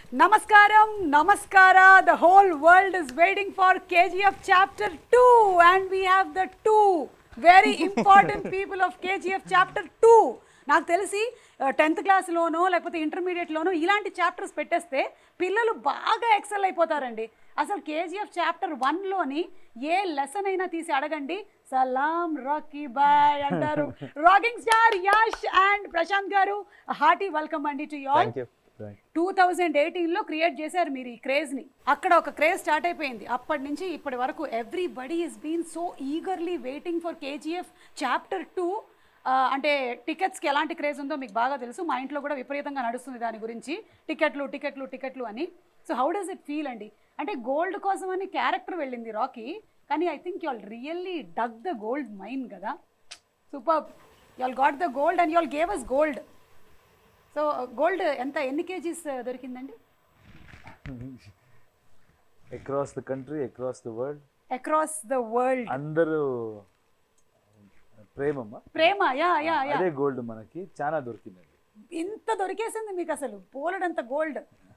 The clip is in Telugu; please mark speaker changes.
Speaker 1: Namaskaram, Namaskara. The whole world is waiting for KGF Chapter 2, and we have the two very important people of KGF Chapter 2. నాకు తెలిసి 10th క్లాస్లోనో లేకపోతే ఇంటర్మీడియట్లోనో ఇలాంటి చాప్టర్స్ పెట్టేస్తే పిల్లలు బాగా ఎక్సెల్ అయిపోతారండి. అసలు KGF చాప్టర్ 1లోని ఏ లెసన్ అయినా తీసి అడగండి, సలాం రాకీ బాయ్ అంటారు. Rocking star Yash and Prashanth గారు, హార్టీ వెల్కమ్ అండి టు యు ఆల్. 2018లో క్రియేట్ చేశారు మీరు ఈ క్రేజ్ని. అక్కడ ఒక క్రేజ్ స్టార్ట్ అయిపోయింది. అప్పటి నుంచి ఇప్పటి వరకు everybody is been so eagerly waiting for KGF chapter 2. అంటే టికెట్స్కి ఎలాంటి క్రేజ్ ఉందో మీకు బాగా తెలుసు. మా ఇంట్లో కూడా విపరీతంగా నడుస్తుంది దాని గురించి, టికెట్లు అని. So how does it feel అండి? అంటే గోల్డ్ కోసం అని క్యారెక్టర్ వెళ్ళింది రాకీ, కానీ I think you all really dug the gold mine కదా. Super, you all got the gold and you all gave us gold. So gold ఎన్ని కేజీస్ దొరికిందండి?
Speaker 2: Across the country, across the world అందరూ ప్రేమ అదే గోల్డ్ మనకి చాలా దొరికిందండి.
Speaker 1: ఇంత దొరికేసింది మీకు, అసలు పోలడంత గోల్డ్.